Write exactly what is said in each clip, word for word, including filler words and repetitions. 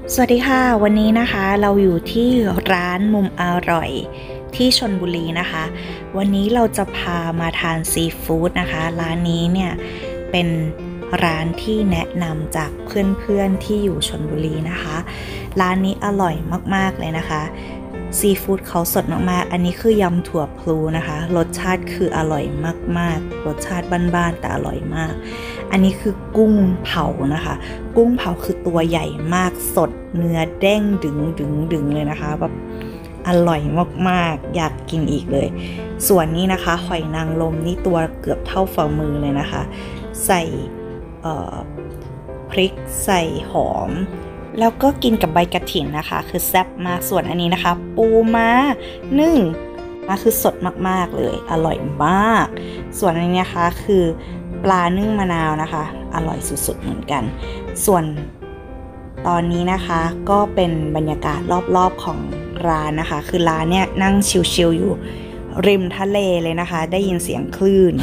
สวัสดีค่ะวันนี้นะคะเราอยู่ที่ร้านมุมอร่อยที่ชลบุรีนะคะวันนี้เราจะพามาทานซีฟู้ดนะคะร้านนี้เนี่ยเป็นร้านที่แนะนำจากเพื่อนๆที่อยู่ชลบุรีนะคะร้านนี้อร่อยมากๆเลยนะคะซีฟู้ดเขาสดมากๆอันนี้คือยำถั่วพลูนะคะรสชาติคืออร่อยมากๆรสชาติบ้านๆแต่อร่อยมากอันนี้คือกุ้งเผานะคะกุ้งเผาคือตัวใหญ่มากสดเนื้อเด้งดึงดึงดึงเลยนะคะแบบอร่อยมากๆอยากกินอีกเลยส่วนนี้นะคะหอยนางรมนี่ตัวเกือบเท่าฝ่ามือเลยนะคะใส่พริกใส่หอมแล้วก็กินกับใบกระถิ่นนะคะคือแซ่บมากส่วนอันนี้นะคะปูม้านึ่งมาคือสดมากๆเลยอร่อยมากส่วนอันนี้นะคะคือปลานึ่งมะนาวนะคะอร่อยสุดๆเหมือนกันส่วนตอนนี้นะคะก็เป็นบรรยากาศรอบๆของร้านนะคะคือร้านเนี่ยนั่งชิลๆอยู่ริมทะเลเลยนะคะได้ยินเสียงคลื่น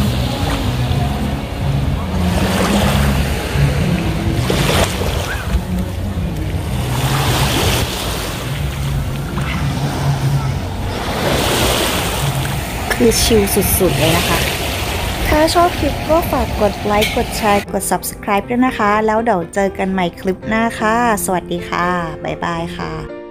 คือชิลสุดๆเลยนะคะถ้าชอบคลิปก็ฝากกดไลค์กดแชร์กด ซับสไครบ์ ด้วยนะคะแล้วเดี๋ยวเจอกันใหม่คลิปหน้าค่ะสวัสดีค่ะบ๊ายบายค่ะ